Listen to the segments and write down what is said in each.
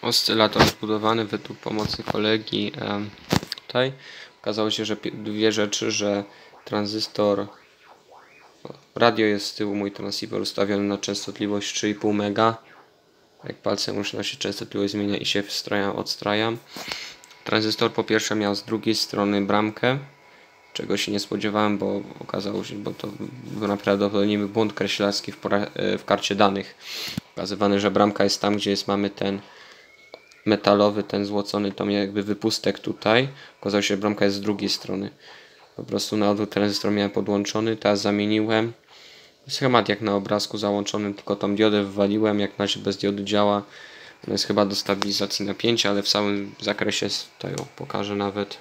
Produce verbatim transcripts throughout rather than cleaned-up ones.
Oscylator zbudowany według pomocy kolegi e, tutaj. Okazało się, że dwie rzeczy, że tranzystor, radio jest z tyłu, mój transceiver ustawiony na częstotliwość trzy i pół mega. Jak palcem ruszę, się częstotliwość zmienia i się wstrajam, odstrajam. Tranzystor po pierwsze miał z drugiej strony bramkę, czego się nie spodziewałem, bo okazało się, bo to był naprawdę błąd kreślarski w, w karcie danych. Pokazywany, że bramka jest tam, gdzie jest, mamy ten metalowy, ten złocony, to miał jakby wypustek tutaj. Okazało się, że bramka jest z drugiej strony. Po prostu na odwrót tranzystor miałem podłączony, teraz zamieniłem. Schemat jak na obrazku załączony, tylko tą diodę wywaliłem, jak na razie bez diody działa. Ona jest chyba do stabilizacji napięcia, ale w całym zakresie tutaj ją pokażę nawet.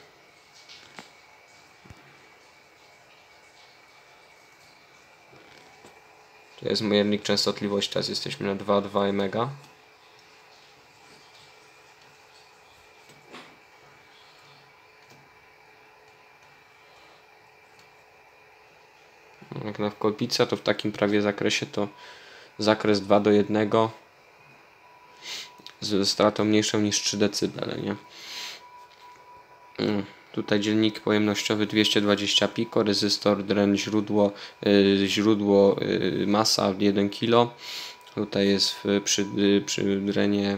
To jest miernik częstotliwości, teraz jesteśmy na dwa przecinek dwa mega. Jak na kolpica, to w takim prawie zakresie to zakres dwa do jednego z stratą mniejszą niż trzy decybele, nie? Tutaj dzielnik pojemnościowy dwieście dwadzieścia piko, rezystor, dren, źródło, yy, źródło yy, masa jeden kilo. Tutaj jest przy, yy, przy drenie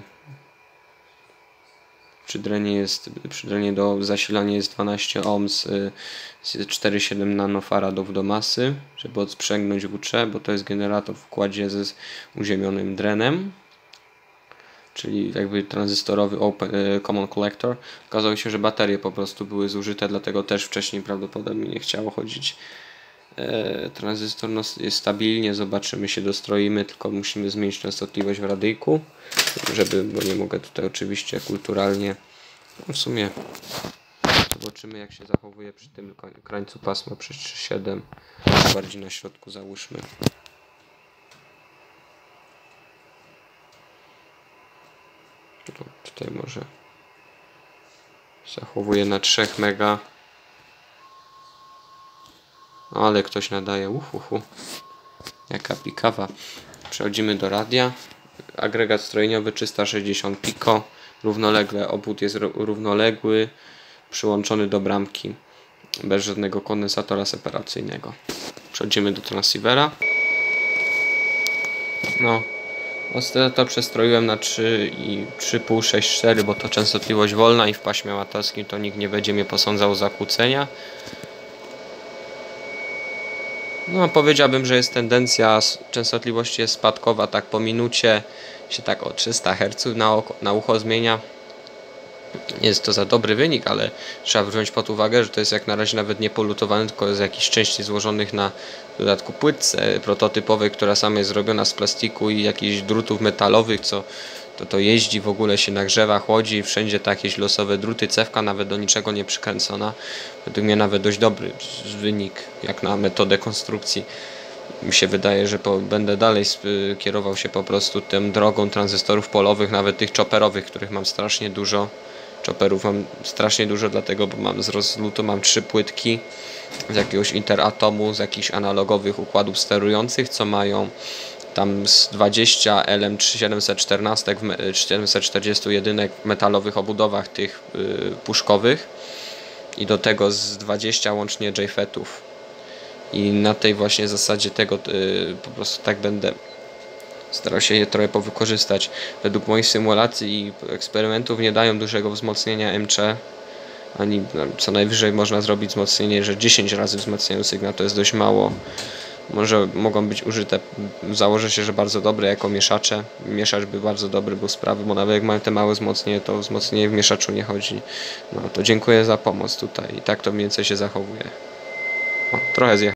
przy drenie jest przy drenie do zasilania jest dwanaście ohms, yy, cztery przecinek siedem nanofaradów do masy, żeby odsprzęgnąć W C, bo to jest generator w układzie ze uziemionym drenem, czyli jakby tranzystorowy open, common collector. Okazało się, że baterie po prostu były zużyte, dlatego też wcześniej prawdopodobnie nie chciało chodzić. E, tranzystor no, jest stabilnie, zobaczymy, się dostroimy, tylko musimy zmienić częstotliwość w radyjku, żeby, bo nie mogę tutaj oczywiście kulturalnie, no w sumie zobaczymy, jak się zachowuje przy tym krańcu pasma przy trzy przecinek siedem, bardziej na środku załóżmy. Tutaj może zachowuje na trzy mega, ale ktoś nadaje, uhuhu, jaka pikawa. Przechodzimy do radia. Agregat strojeniowy trzysta sześćdziesiąt piko, równolegle, obwód jest równoległy, przyłączony do bramki bez żadnego kondensatora separacyjnego. Przechodzimy do transceivera. No, oscylator przestroiłem na trzy i trzy przecinek sześćdziesiąt cztery, bo to częstotliwość wolna i w paśmie amatorskim to nikt nie będzie mnie posądzał o zakłócenia. No, powiedziałbym, że jest tendencja częstotliwości jest spadkowa, tak po minucie się tak o trzysta herców na, oko, na ucho zmienia. Nie jest to za dobry wynik, ale trzeba wziąć pod uwagę, że to jest jak na razie nawet nie polutowany, tylko z jakichś części złożonych na w dodatku płytce prototypowej, która sama jest zrobiona z plastiku i jakichś drutów metalowych, co to, to jeździ, w ogóle się nagrzewa, chłodzi, wszędzie to jakieś losowe druty, cewka nawet do niczego nie przykręcona. Według mnie nawet dość dobry wynik, jak na metodę konstrukcji. Mi się wydaje, że po, będę dalej kierował się po prostu tą drogą tranzystorów polowych, nawet tych chopperowych, których mam strasznie dużo. Chopperów mam strasznie dużo, dlatego, bo mam z rozlutu mam trzy płytki z jakiegoś interatomu, z jakichś analogowych układów sterujących, co mają tam z dwadzieścia L M siedemset czternaście, siedemset czterdzieści jeden w metalowych obudowach tych yy, puszkowych i do tego z dwadzieścia łącznie J FET-ów. I na tej właśnie zasadzie tego yy, po prostu tak będę starał się je trochę powykorzystać. Według moich symulacji i eksperymentów nie dają dużego wzmocnienia M C, ani co najwyżej można zrobić wzmocnienie, że dziesięć razy wzmacniają sygnał, to jest dość mało. Może mogą być użyte, założę się, że bardzo dobre jako mieszacze. Mieszacz by bardzo dobry był sprawy, bo nawet jak mają te małe wzmocnienie, to wzmocnienie w mieszaczu nie chodzi. No to dziękuję za pomoc tutaj i tak to mniej więcej się zachowuje. O, trochę zjechałem.